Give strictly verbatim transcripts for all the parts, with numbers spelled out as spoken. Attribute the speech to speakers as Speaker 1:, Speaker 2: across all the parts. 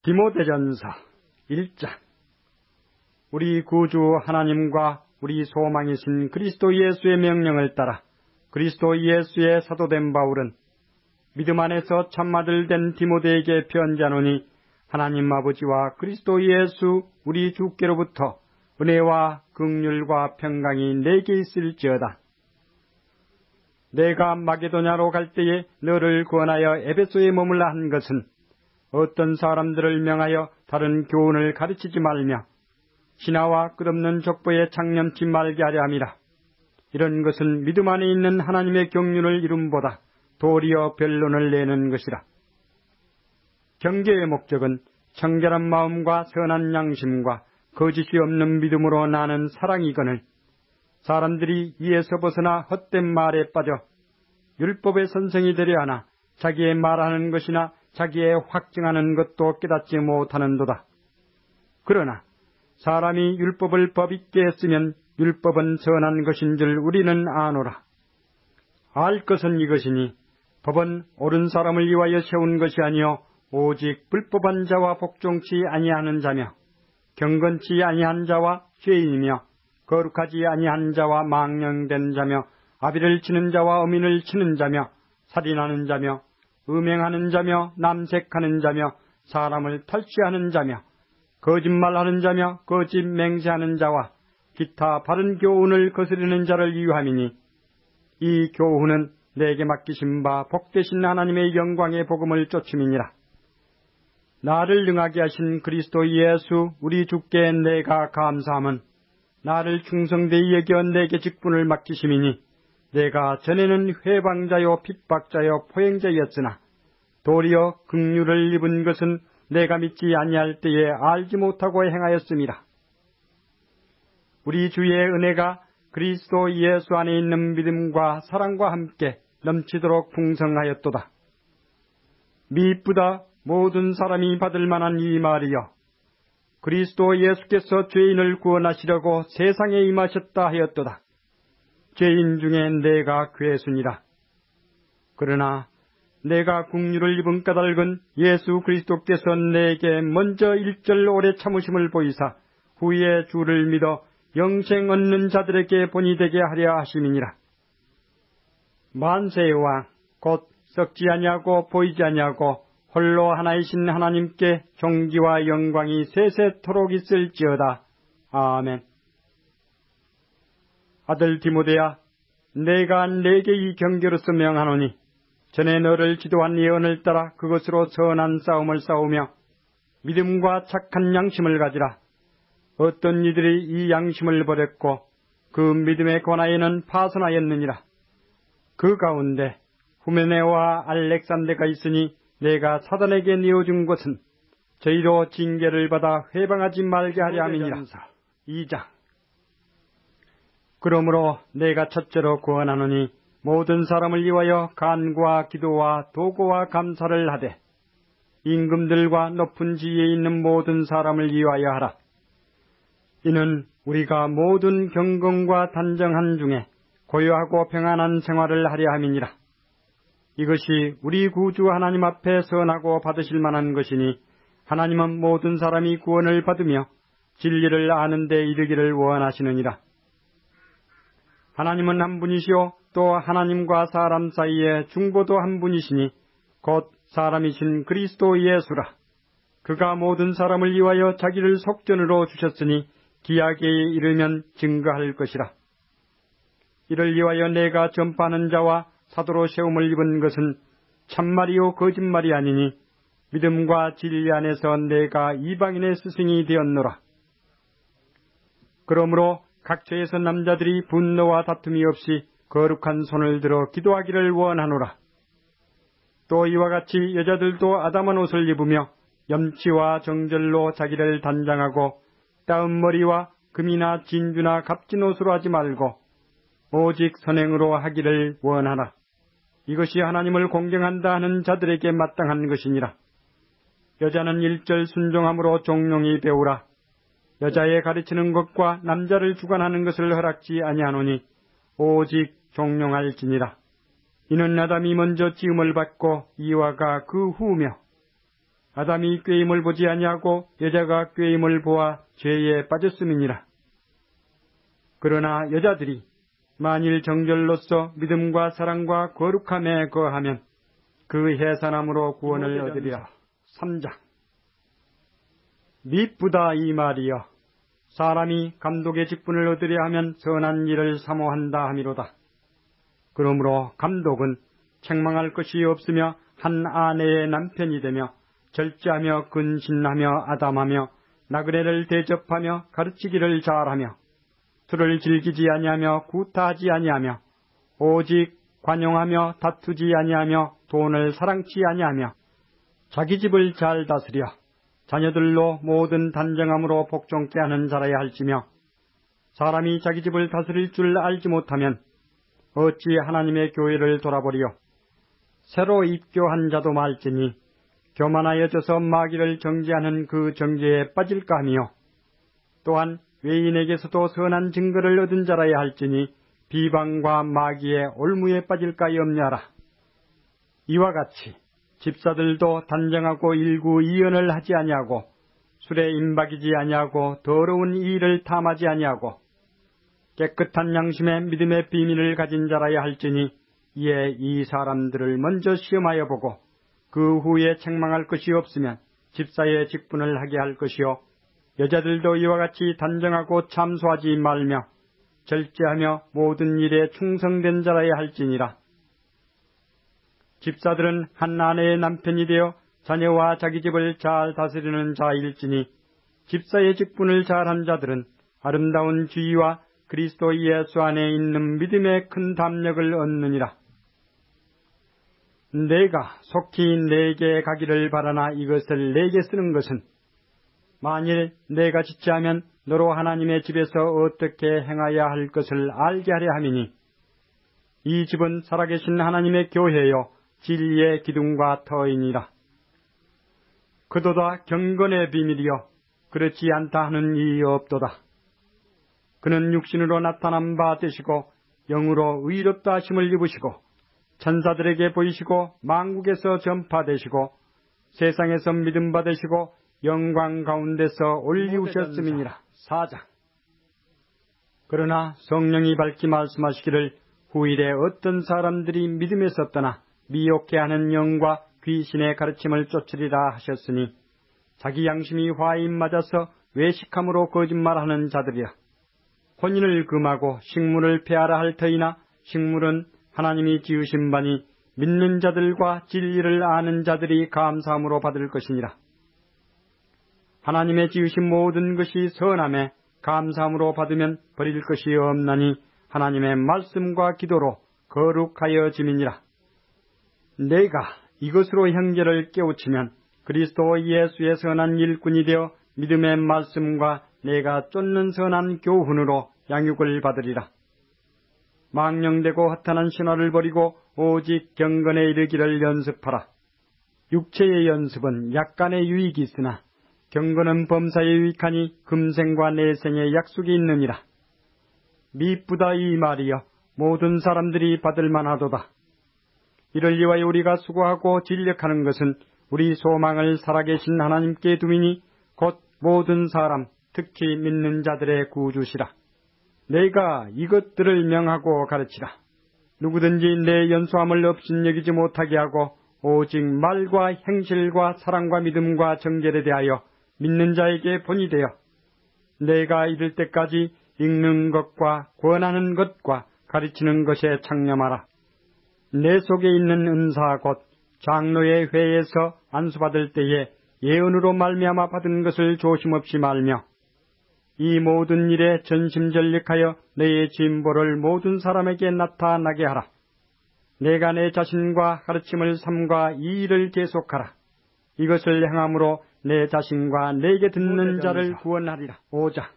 Speaker 1: 디모데전서 일 장. 우리 구주 하나님과 우리 소망이신 그리스도 예수의 명령을 따라 그리스도 예수의 사도된 바울은 믿음 안에서 참아들 된 디모데에게 편지하노니, 하나님 아버지와 그리스도 예수 우리 주께로부터 은혜와 긍휼과 평강이 내게 있을지어다. 내가 마게도냐로 갈 때에 너를 권하여 에베소에 머물라 한 것은 어떤 사람들을 명하여 다른 교훈을 가르치지 말며 신하와 끝없는 족보에 창념치 말게 하려 함이라. 이런 것은 믿음 안에 있는 하나님의 경륜을 이룸보다 도리어 변론을 내는 것이라. 경계의 목적은 청결한 마음과 선한 양심과 거짓이 없는 믿음으로 나는 사랑이거늘, 사람들이 이에서 벗어나 헛된 말에 빠져 율법의 선생이 되려 하나 자기의 말하는 것이나 자기의 확증하는 것도 깨닫지 못하는도다. 그러나 사람이 율법을 법 있게 했으면 율법은 선한 것인 줄 우리는 아노라. 알 것은 이것이니 법은 옳은 사람을 위하여 세운 것이 아니요 오직 불법한 자와 복종치 아니하는 자며 경건치 아니한 자와 죄인이며 거룩하지 아니한 자와 망령된 자며 아비를 치는 자와 어민을 치는 자며 살인하는 자며 음행하는 자며 남색하는 자며 사람을 탈취하는 자며 거짓말하는 자며 거짓 맹세하는 자와 기타 바른 교훈을 거스르는 자를 이유함이니, 이 교훈은 내게 맡기신 바 복되신 하나님의 영광의 복음을 쫓음이니라. 나를 능하게 하신 그리스도 예수 우리 주께 내가 감사함은 나를 충성되이 여겨 내게 직분을 맡기심이니, 내가 전에는 회방자요 핍박자요 포행자였으나 도리어 긍휼을 입은 것은 내가 믿지 아니할 때에 알지 못하고 행하였음이라. 우리 주의 은혜가 그리스도 예수 안에 있는 믿음과 사랑과 함께 넘치도록 풍성하였도다. 미쁘다 모든 사람이 받을 만한 이 말이여, 그리스도 예수께서 죄인을 구원하시려고 세상에 임하셨다 하였도다. 죄인 중에 내가 괴순이라. 그러나 내가 긍휼을 입은 까닭은 예수 그리스도께서 내게 먼저 일절 오래 참으심을 보이사 후에 주를 믿어 영생 얻는 자들에게 본이 되게 하려 하심이니라. 만세의 왕 곧 썩지 아니하고 보이지 아니하고 홀로 하나이신 하나님께 존귀와 영광이 세세토록 있을지어다. 아멘. 아들 디모데야, 내가 내게 이 경계로서 명하노니, 전에 너를 지도한 예언을 따라 그것으로 선한 싸움을 싸우며 믿음과 착한 양심을 가지라. 어떤 이들이 이 양심을 버렸고 그 믿음의 권하에는 파손하였느니라. 그 가운데 후메네와 알렉산데가 있으니 내가 사단에게 내어준 것은 저희로 징계를 받아 회방하지 말게 하려 함이니라. 이 장. 그러므로 내가 첫째로 구원하노니 모든 사람을 위하여 간구와 기도와 도고와 감사를 하되 임금들과 높은 지위에 있는 모든 사람을 위하여 하라. 이는 우리가 모든 경건과 단정한 중에 고요하고 평안한 생활을 하려 함이니라. 이것이 우리 구주 하나님 앞에 선하고 받으실 만한 것이니, 하나님은 모든 사람이 구원을 받으며 진리를 아는 데 이르기를 원하시느니라. 하나님은 한 분이시요 또 하나님과 사람 사이에 중보도 한 분이시니 곧 사람이신 그리스도 예수라. 그가 모든 사람을 위하여 자기를 속전으로 주셨으니 기약에 이르면 증거할 것이라. 이를 위하여 내가 전파하는 자와 사도로 세움을 입은 것은 참말이요 거짓말이 아니니, 믿음과 진리 안에서 내가 이방인의 스승이 되었노라. 그러므로 각처에서 남자들이 분노와 다툼이 없이 거룩한 손을 들어 기도하기를 원하노라. 또 이와 같이 여자들도 아담한 옷을 입으며 염치와 정절로 자기를 단장하고 따은 머리와 금이나 진주나 값진 옷으로 하지 말고 오직 선행으로 하기를 원하라. 이것이 하나님을 공경한다 하는 자들에게 마땅한 것이니라. 여자는 일절 순종함으로 종용히 배우라. 여자의 가르치는 것과 남자를 주관하는 것을 허락지 아니하노니 오직 종용할지니라. 이는 아담이 먼저 지음을 받고 이와가 그 후며 아담이 꾀임을 보지 아니하고 여자가 꾀임을 보아 죄에 빠졌음이니라. 그러나 여자들이 만일 정절로서 믿음과 사랑과 거룩함에 거하면 그 해산함으로 구원을 얻으리라. 삼 장. 미쁘다 이 말이여. 사람이 감독의 직분을 얻으려 하면 선한 일을 사모한다 함이로다. 그러므로 감독은 책망할 것이 없으며 한 아내의 남편이 되며 절제하며 근신하며 아담하며 나그네를 대접하며 가르치기를 잘하며 술을 즐기지 아니하며 구타하지 아니하며 오직 관용하며 다투지 아니하며 돈을 사랑치 아니하며 자기 집을 잘 다스려 자녀들로 모든 단정함으로 복종케 하는 자라야 할지며 사람이 자기 집을 다스릴 줄 알지 못하면 어찌 하나님의 교회를 돌아보리요. 새로 입교한 자도 말지니 교만하여져서 마귀를 정죄하는 그 정죄에 빠질까 하며 또한 외인에게서도 선한 증거를 얻은 자라야 할지니 비방과 마귀의 올무에 빠질까 염려하라. 이와 같이 집사들도 단정하고 일구이연을 하지 아니하고 술에 임박이지 아니하고 더러운 일을 탐하지 아니하고 깨끗한 양심의 믿음의 비밀을 가진 자라야 할지니 이에 이 사람들을 먼저 시험하여 보고 그 후에 책망할 것이 없으면 집사의 직분을 하게 할 것이요. 여자들도 이와 같이 단정하고 참소하지 말며 절제하며 모든 일에 충성된 자라야 할지니라. 집사들은 한 아내의 남편이 되어 자녀와 자기 집을 잘 다스리는 자일지니 집사의 직분을 잘한 자들은 아름다운 지위와 그리스도 예수 안에 있는 믿음의 큰 담력을 얻느니라. 내가 속히 내게 가기를 바라나 이것을 내게 쓰는 것은 만일 내가 지체하면 너로 하나님의 집에서 어떻게 행하여야 할 것을 알게 하려 함이니 이 집은 살아계신 하나님의 교회요 진리의 기둥과 터이니라. 그도다 경건의 비밀이여 그렇지 않다 하는 이의 없도다. 그는 육신으로 나타난 바 되시고 영으로 의롭다 하심을 입으시고 천사들에게 보이시고 만국에서 전파되시고 세상에서 믿음 받으시고 영광 가운데서 올리우셨음이니라. 사 장. 그러나 성령이 밝히 말씀하시기를 후일에 어떤 사람들이 믿음에서 떠나 미혹해 하는 영과 귀신의 가르침을 쫓으리라 하셨으니 자기 양심이 화인 맞아서 외식함으로 거짓말하는 자들이라. 혼인을 금하고 식물을 폐하라 할 터이나 식물은 하나님이 지으신 바니 믿는 자들과 진리를 아는 자들이 감사함으로 받을 것이니라. 하나님의 지으신 모든 것이 선함에 감사함으로 받으면 버릴 것이 없나니 하나님의 말씀과 기도로 거룩하여짐이니라. 내가 이것으로 형제를 깨우치면 그리스도 예수의 선한 일꾼이 되어 믿음의 말씀과 내가 쫓는 선한 교훈으로 양육을 받으리라. 망령되고 허탄한 신화를 버리고 오직 경건에 이르기를 연습하라. 육체의 연습은 약간의 유익이 있으나 경건은 범사에 유익하니 금생과 내생의 약속이 있느니라. 미쁘다 이 말이여 모든 사람들이 받을 만하도다. 이를 위하여 우리가 수고하고 진력하는 것은 우리 소망을 살아계신 하나님께 두미니 곧 모든 사람 특히 믿는 자들의 구주시라. 내가 이것들을 명하고 가르치라. 누구든지 내 연소함을 업신여기지 못하게 하고 오직 말과 행실과 사랑과 믿음과 정결에 대하여 믿는 자에게 본이 되어 내가 이를 때까지 읽는 것과 권하는 것과 가르치는 것에 창념하라. 내 속에 있는 은사 곧 장로의 회에서 안수받을 때에 예언으로 말미암아 받은 것을 조심없이 말며 이 모든 일에 전심전력하여 너의 진보를 모든 사람에게 나타나게 하라. 내가 내 자신과 가르침을 삼가 이 일을 계속하라. 이것을 행함으로 내 자신과 내게 듣는 자를 구원하리라. 오 장.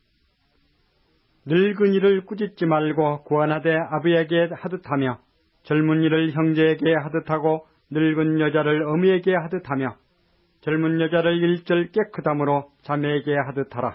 Speaker 1: 늙은이를 꾸짖지 말고 구원하되 아버에게 하듯하며 젊은이를 형제에게 하듯하고 늙은 여자를 어미에게 하듯하며 젊은 여자를 일절 깨끗함으로 자매에게 하듯하라.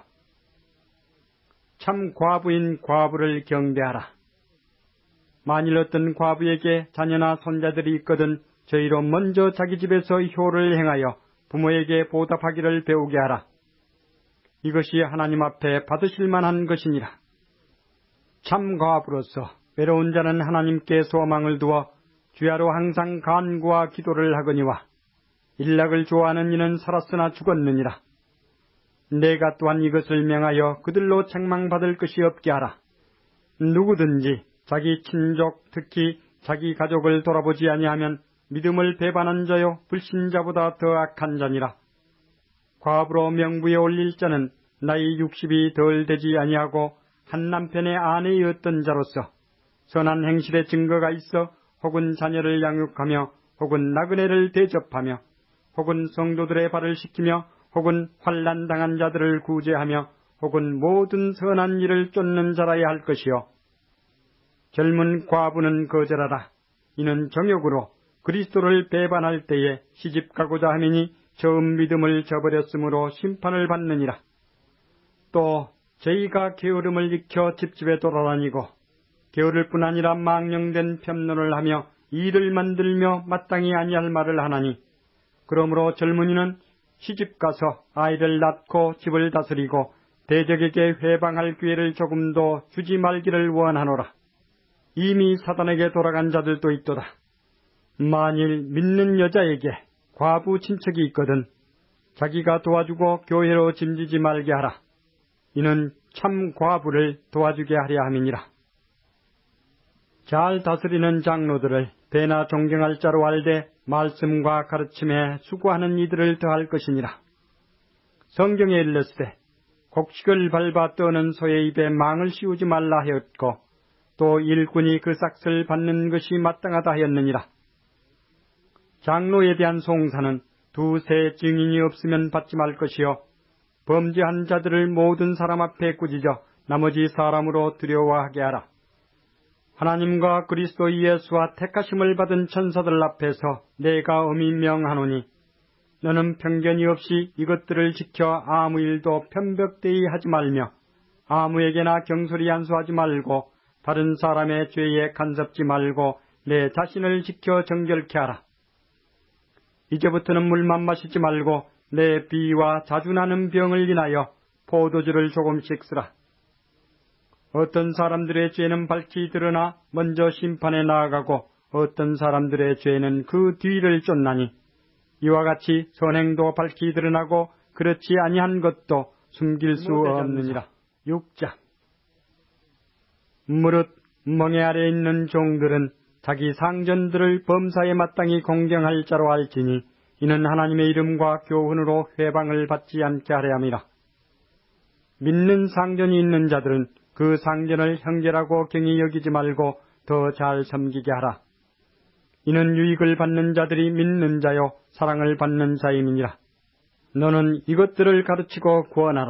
Speaker 1: 참 과부인 과부를 경배하라. 만일 어떤 과부에게 자녀나 손자들이 있거든 저희로 먼저 자기 집에서 효를 행하여 부모에게 보답하기를 배우게 하라. 이것이 하나님 앞에 받으실 만한 것이니라. 참 과부로서 외로운 자는 하나님께 소망을 두어 주야로 항상 간구와 기도를 하거니와 일락을 좋아하는 이는 살았으나 죽었느니라. 내가 또한 이것을 명하여 그들로 책망받을 것이 없게 하라. 누구든지 자기 친족 특히 자기 가족을 돌아보지 아니하면 믿음을 배반한 자요 불신자보다 더 악한 자니라. 과부로 명부에 올릴 자는 나이 육십이 덜 되지 아니하고 한 남편의 아내였던 자로서 선한 행실의 증거가 있어 혹은 자녀를 양육하며 혹은 나그네를 대접하며 혹은 성도들의 발을 씻기며 혹은 환난 당한 자들을 구제하며 혹은 모든 선한 일을 쫓는 자라야 할 것이요. 젊은 과부는 거절하라. 이는 정욕으로 그리스도를 배반할 때에 시집가고자 하매니 처음 믿음을 저버렸으므로 심판을 받느니라. 또 저희가 게으름을 익혀 집집에 돌아다니고 게으를 뿐 아니라 망령된 편론을 하며 일을 만들며 마땅히 아니할 말을 하나니, 그러므로 젊은이는 시집가서 아이를 낳고 집을 다스리고 대적에게 회방할 기회를 조금도 주지 말기를 원하노라. 이미 사단에게 돌아간 자들도 있도다. 만일 믿는 여자에게 과부 친척이 있거든 자기가 도와주고 교회로 짐지지 말게 하라. 이는 참 과부를 도와주게 하려 함이니라. 잘 다스리는 장로들을 배나 존경할 자로 알되 말씀과 가르침에 수고하는 이들을 더할 것이니라. 성경에 일렀으되 곡식을 밟아 떠는 소의 입에 망을 씌우지 말라 하였고 또 일꾼이 그 삭슬 받는 것이 마땅하다 하였느니라. 장로에 대한 송사는 두세 증인이 없으면 받지 말 것이요 범죄한 자들을 모든 사람 앞에 꾸짖어 나머지 사람으로 두려워하게 하라. 하나님과 그리스도 예수와 택하심을 받은 천사들 앞에서 내가 엄히 명하노니 너는 편견이 없이 이것들을 지켜 아무 일도 편벽되이 하지 말며 아무에게나 경솔히 안수하지 말고 다른 사람의 죄에 간섭지 말고 내 자신을 지켜 정결케 하라. 이제부터는 물만 마시지 말고 내 비와 자주 나는 병을 인하여 포도주를 조금씩 쓰라. 어떤 사람들의 죄는 밝히 드러나 먼저 심판에 나아가고 어떤 사람들의 죄는 그 뒤를 쫓나니 이와 같이 선행도 밝히 드러나고 그렇지 아니한 것도 숨길 수 없느니라. 육 장. 무릇 멍에 아래 있는 종들은 자기 상전들을 범사에 마땅히 공경할 자로 알지니 이는 하나님의 이름과 교훈으로 회방을 받지 않게 하려 함이라. 믿는 상전이 있는 자들은 그 상전을 형제라고 경히 여기지 말고 더 잘 섬기게 하라. 이는 유익을 받는 자들이 믿는 자요 사랑을 받는 자임이니라. 너는 이것들을 가르치고 구원하라.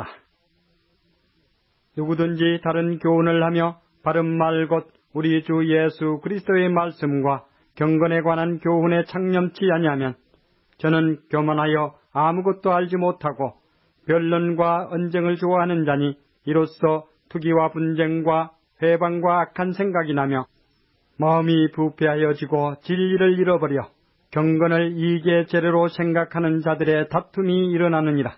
Speaker 1: 누구든지 다른 교훈을 하며 바른 말 곧 우리 주 예수 그리스도의 말씀과 경건에 관한 교훈에 창념치 아니하면 저는 교만하여 아무것도 알지 못하고 변론과 언쟁을 좋아하는 자니 이로써 투기와 분쟁과 회방과 악한 생각이 나며 마음이 부패하여지고 진리를 잃어버려 경건을 이익의 재료로 생각하는 자들의 다툼이 일어나느니라.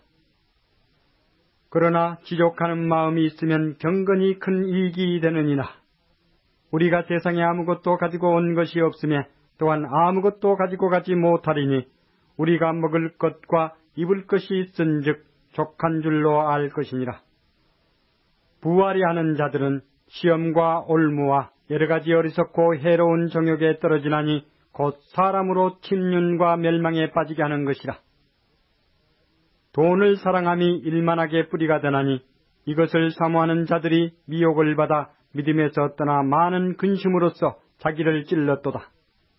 Speaker 1: 그러나 지족하는 마음이 있으면 경건이 큰 이익이 되느니라. 우리가 세상에 아무것도 가지고 온 것이 없으며 또한 아무것도 가지고 가지 못하리니 우리가 먹을 것과 입을 것이 있은즉 족한 줄로 알 것이니라. 부활이 하는 자들은 시험과 올무와 여러 가지 어리석고 해로운 정욕에 떨어지나니 곧 사람으로 침륜과 멸망에 빠지게 하는 것이라. 돈을 사랑함이 일만하게 뿌리가 되나니 이것을 사모하는 자들이 미혹을 받아 믿음에서 떠나 많은 근심으로써 자기를 찔렀도다.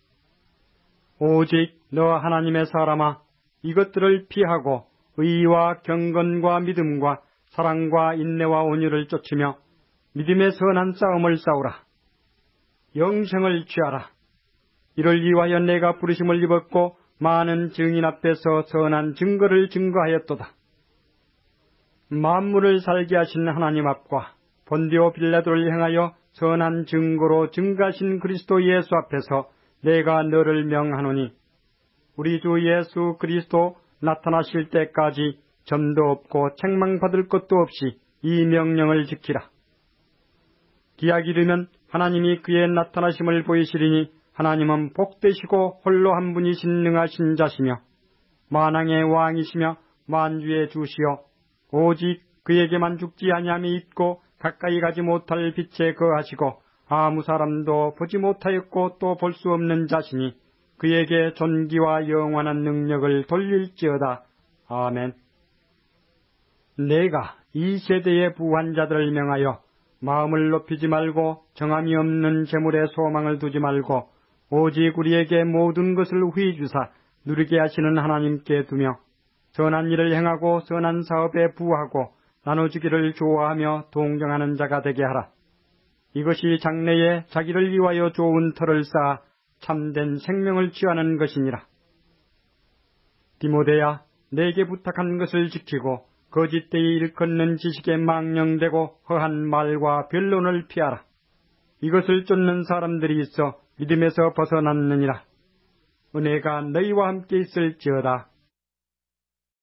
Speaker 1: 오직 너 하나님의 사람아 이것들을 피하고 의와 경건과 믿음과 사랑과 인내와 온유를 쫓으며 믿음의 선한 싸움을 싸우라. 영생을 취하라. 이를 위하여 내가 부르심을 입었고 많은 증인 앞에서 선한 증거를 증거하였도다. 만물을 살게 하신 하나님 앞과 본디오 빌라도를 향하여 선한 증거로 증거하신 그리스도 예수 앞에서 내가 너를 명하노니 우리 주 예수 그리스도 나타나실 때까지 점도 없고 책망받을 것도 없이 이 명령을 지키라. 기약 이르면 하나님이 그의 나타나심을 보이시리니 하나님은 복되시고 홀로 한 분이 신능하신 자시며 만왕의 왕이시며 만주의 주시여 오직 그에게만 죽지 아니함이 있고 가까이 가지 못할 빛에 거하시고 아무 사람도 보지 못하였고 또 볼 수 없는 자시니 그에게 존귀와 영원한 능력을 돌릴지어다. 아멘. 내가 이 세대의 부한 자들을 명하여 마음을 높이지 말고 정함이 없는 재물에 소망을 두지 말고 오직 우리에게 모든 것을 후히 주사 누리게 하시는 하나님께 두며 선한 일을 행하고 선한 사업에 부하고 나눠주기를 좋아하며 동정하는 자가 되게 하라. 이것이 장래에 자기를 위하여 좋은 터를 쌓아 참된 생명을 취하는 것이니라. 디모데야, 내게 부탁한 것을 지키고 거짓되이 일컫는 지식에 망령되고 허한 말과 변론을 피하라. 이것을 쫓는 사람들이 있어 믿음에서 벗어났느니라. 은혜가 너희와 함께 있을지어다.